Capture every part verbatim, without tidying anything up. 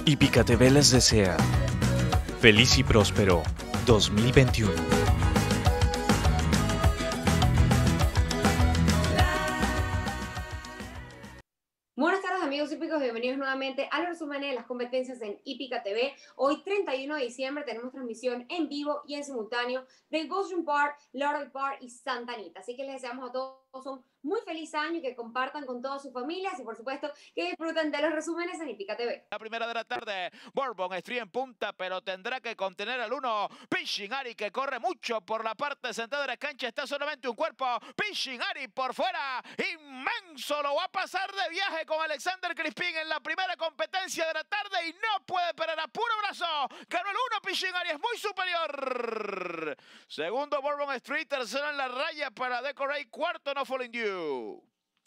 Hípica T V les desea feliz y próspero dos mil veintiuno. Buenas tardes amigos hípicos, bienvenidos nuevamente a los resúmenes de las competencias en Hípica T V. Hoy treinta y uno de diciembre tenemos transmisión en vivo y en simultáneo de Goshen Park, Laurel Park y Santa Anita. Así que les deseamos a todos un muy feliz año y que compartan con todas sus familias y por supuesto que disfruten de los resúmenes en Hípica T V. La primera de la tarde, Bourbon Street en punta, pero tendrá que contener al uno. Pitching Ari, que corre mucho por la parte central de la cancha, está solamente un cuerpo. Pitching Ari por fuera, inmenso, lo va a pasar de viaje con Alexander Crispin en la primera competencia de la tarde y no puede parar a puro brazo. Ganó el uno, Pitching Ari, es muy superior. Segundo, Bourbon Street, tercero en la raya para Decorate, cuarto, No Falling Dew.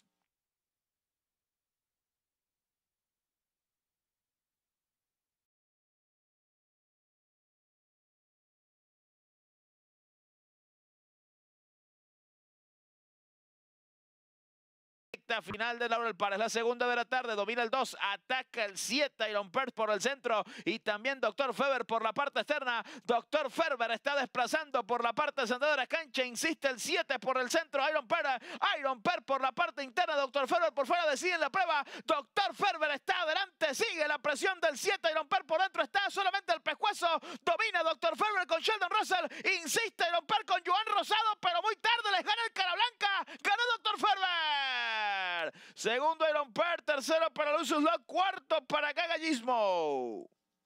Final de Laurel Park, es la segunda de la tarde, domina el dos, ataca el siete, Iron Perth por el centro y también Doctor Feber por la parte externa. Doctor Feber está desplazando por la parte central de la cancha, insiste el siete por el centro, Iron Perth, Iron Perth por la parte interna, Doctor Feber por fuera, decide la prueba, Doctor Feber está adelante, sigue la presión del siete, Iron Perth por dentro, está solamente el pescuezo, domina Doctor Feber con Sheldon Russell, insiste Iron Perth con Joan Rosado, pero muy tarde les gana el cara blanca, ganó Doctor Feber. Segundo Iron Perth, tercero para Lucius Locke, cuarto para Gagallismo.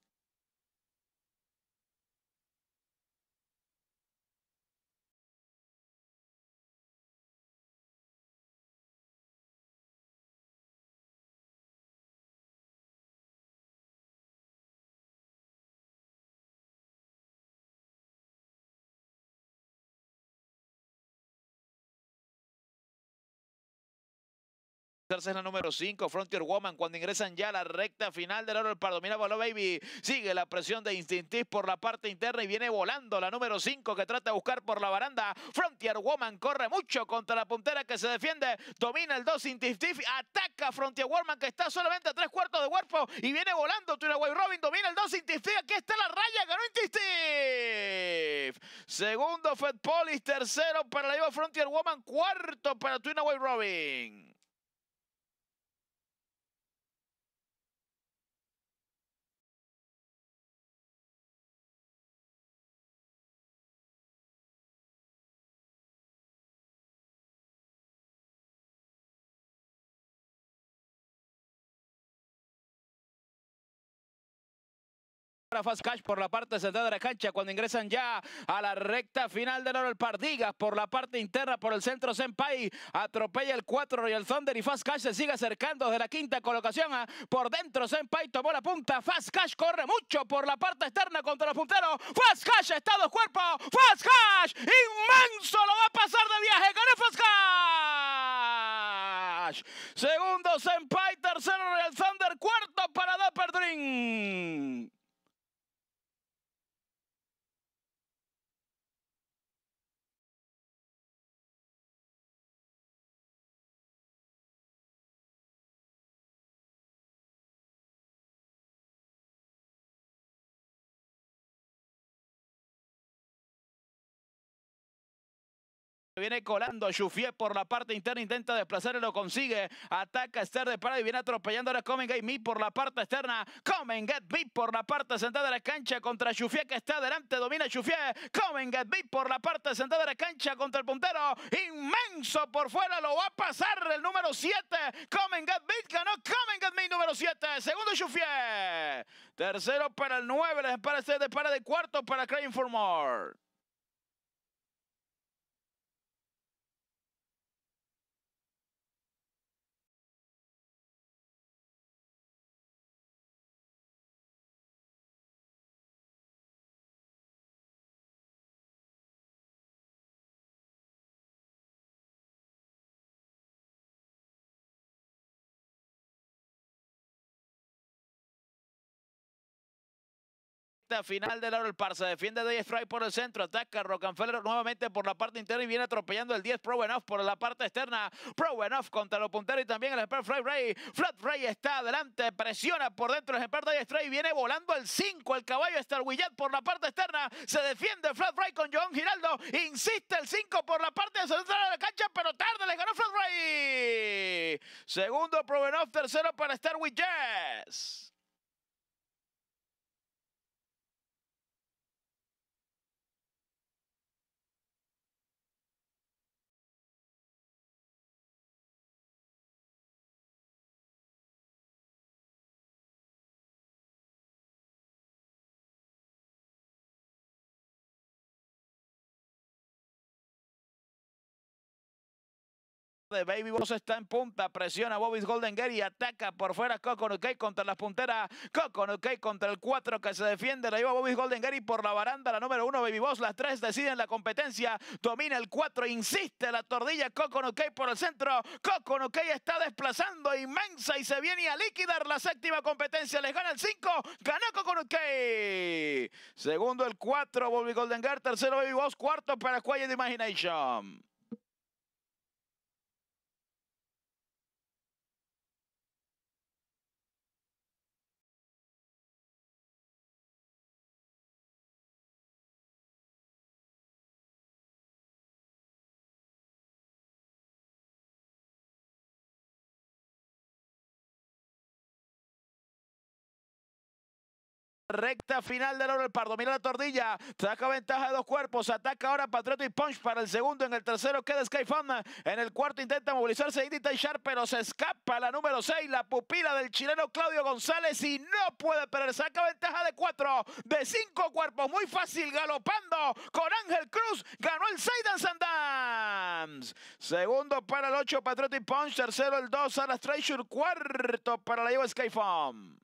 Tercera es la número cinco, Frontier Woman, cuando ingresan ya a la recta final del Laurel Park. Domina Bolo Baby, sigue la presión de Instinctive por la parte interna y viene volando la número cinco que trata de buscar por la baranda. Frontier Woman corre mucho contra la puntera que se defiende, domina el dos Instinctive, ataca Frontier Woman que está solamente a tres cuartos de cuerpo y viene volando Tunaway Robin, domina el dos Instinctive, aquí está la raya, ganó Instinctive. Segundo Fed Polis, tercero para la Ivo Frontier Woman, cuarto para Tunaway Robin. Fast Cash por la parte central de la cancha cuando ingresan ya a la recta final de Laurel Park. Digas por la parte interna, por el centro Senpai, atropella el cuatro Royal Thunder y Fast Cash se sigue acercando desde la quinta colocación. Por dentro Senpai tomó la punta, Fast Cash corre mucho por la parte externa contra los punteros. Fast Cash está a dos cuerpos, Fast Cash inmenso, lo va a pasar de viaje, ganó Fast Cash. Segundo Senpai, tercero Royal Thunder, cuarto para Dapper Dream. Viene colando Chuffier por la parte interna, intenta desplazar y lo consigue. Ataca Esther de Parada y viene atropellando a Come and Get Me por la parte externa. Come and Get Me por la parte central de la cancha contra Chuffier que está adelante. Domina Chuffier. Come and Get Me por la parte central de la cancha contra el puntero. Inmenso por fuera, lo va a pasar el número siete. Come and Get Me ganó Come and Get Me número siete. Segundo Chuffier. Tercero para el nueve. Les para Esther de Parada y cuarto para Crying for More. Final del Laurel Park, se defiende Day Fry por el centro, ataca Rockefeller nuevamente por la parte interna y viene atropellando el diez Pro Enough por la parte externa. Pro Enough contra los punteros y también el Expert Fly Ray. Flat Ray está adelante, presiona por dentro el Expert Day Stray, viene volando el cinco, el caballo Star Willet por la parte externa, se defiende Flat Ray con Joan Giraldo, insiste el cinco por la parte central de la cancha, pero tarde le ganó Flat Ray. Segundo Pro Enough, tercero para Star Willet. De Baby Boss está en punta, presiona Bobby's Golden Gate y ataca por fuera Coconut Cake contra las punteras. Coconut Cake contra el cuatro que se defiende, la lleva Bobby's Golden Gate y por la baranda la número uno Baby Boss. Las tres deciden la competencia, domina el cuatro, insiste la tordilla Coconut Cake por el centro. Coconut Cake está desplazando inmensa y se viene a liquidar la séptima competencia. Les gana el cinco, ganó Coconut Cake. Segundo el cuatro, Bobby Golden Gate, tercero Baby Boss, cuarto para Quiet Imagination. Recta final del Laurel Park, domina la tordilla, saca ventaja de dos cuerpos, ataca ahora Patriotic Punch para el segundo, en el tercero queda Skyfam, en el cuarto intenta movilizarse Indy Taishar, pero se escapa la número seis, la pupila del chileno Claudio González y no puede perder, saca ventaja de cuatro, de cinco cuerpos, muy fácil, galopando con Ángel Cruz, ganó el seis Dance and Dance. Segundo para el ocho Patriotic Punch, tercero el dos Aras Treasure, cuarto para la lleva Skyfam.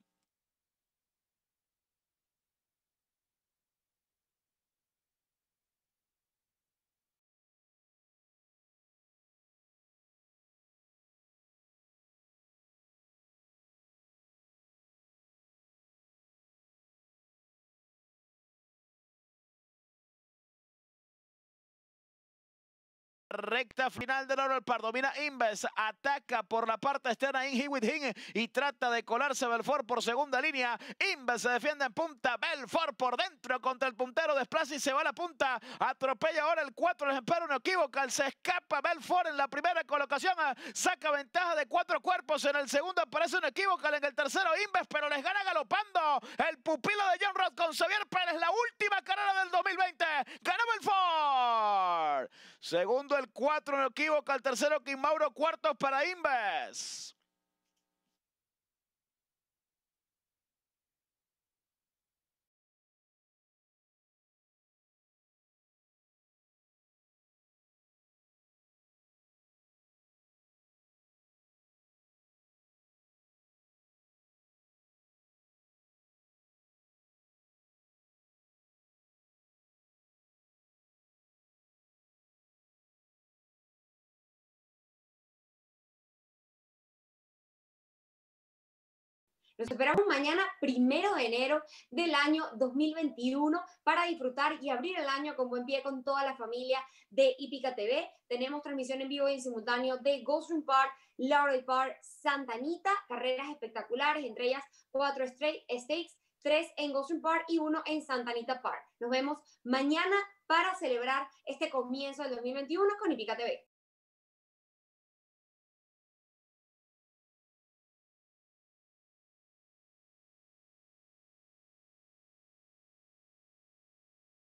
Recta final del Laurel Park, domina Inves, ataca por la parte externa In With Him y trata de colarse Belfort por segunda línea. Inves se defiende en punta, Belfort por dentro contra el puntero, desplaza y se va a la punta, atropella ahora el cuatro, les espera un equívoco, se escapa Belfort en la primera colocación, saca ventaja de cuatro cuerpos, en el segundo aparece un equívoco, en el tercero Inves, pero les gana galopando el pupilo de John Roth con Xavier Pérez, la última carrera del dos mil veinte, ganó Belfort. Segundo el cuatro, no equivoca, el tercero Kim Mauro, cuartos para Inves. Nos esperamos mañana, primero de enero del año dos mil veintiuno, para disfrutar y abrir el año con buen pie con toda la familia de Hípica T V. Tenemos transmisión en vivo y en simultáneo de Gulfstream Park, Laurel Park, Santa Anita, carreras espectaculares, entre ellas cuatro straight stakes, tres en Gulfstream Park y uno en Santa Anita Park. Nos vemos mañana para celebrar este comienzo del dos mil veintiuno con Hípica T V.